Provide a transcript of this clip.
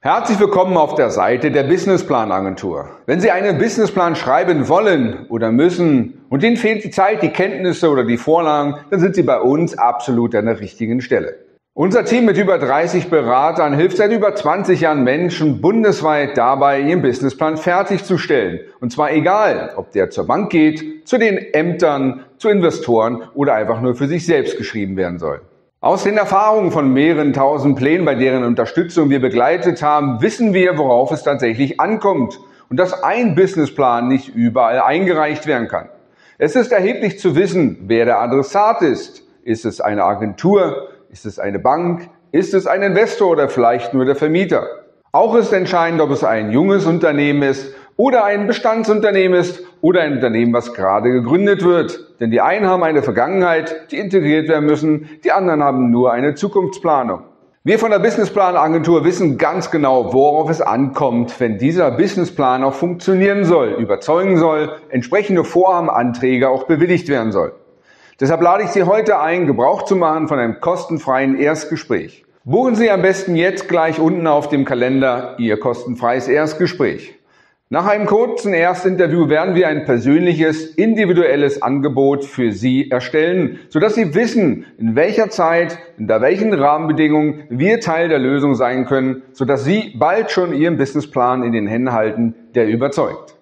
Herzlich willkommen auf der Seite der Businessplan Agentur. Wenn Sie einen Businessplan schreiben wollen oder müssen und Ihnen fehlt die Zeit, die Kenntnisse oder die Vorlagen, dann sind Sie bei uns absolut an der richtigen Stelle. Unser Team mit über 30 Beratern hilft seit über 20 Jahren Menschen bundesweit dabei, ihren Businessplan fertigzusellen. Und zwar egal, ob der zur Bank geht, zu den Ämtern, zu Investoren oder einfach nur für sich selbst geschrieben werden soll. Aus den Erfahrungen von mehreren tausend Plänen, bei deren Unterstützung wir begleitet haben, wissen wir, worauf es tatsächlich ankommt und dass ein Businessplan nicht überall eingereicht werden kann. Es ist erheblich zu wissen, wer der Adressat ist. Ist es eine Agentur? Ist es eine Bank? Ist es ein Investor oder vielleicht nur der Vermieter? Auch ist entscheidend, ob es ein junges Unternehmen ist oder ein Bestandsunternehmen ist oder ein Unternehmen, was gerade gegründet wird. Denn die einen haben eine Vergangenheit, die integriert werden müssen, die anderen haben nur eine Zukunftsplanung. Wir von der Businessplan Agentur wissen ganz genau, worauf es ankommt, wenn dieser Businessplan auch funktionieren soll, überzeugen soll, entsprechende Vorhabenanträge auch bewilligt werden soll. Deshalb lade ich Sie heute ein, Gebrauch zu machen von einem kostenfreien Erstgespräch. Buchen Sie am besten jetzt gleich unten auf dem Kalender Ihr kostenfreies Erstgespräch. Nach einem kurzen Erstinterview werden wir ein persönliches, individuelles Angebot für Sie erstellen, sodass Sie wissen, in welcher Zeit, unter welchen Rahmenbedingungen wir Teil der Lösung sein können, sodass Sie bald schon Ihren Businessplan in den Händen halten, der überzeugt.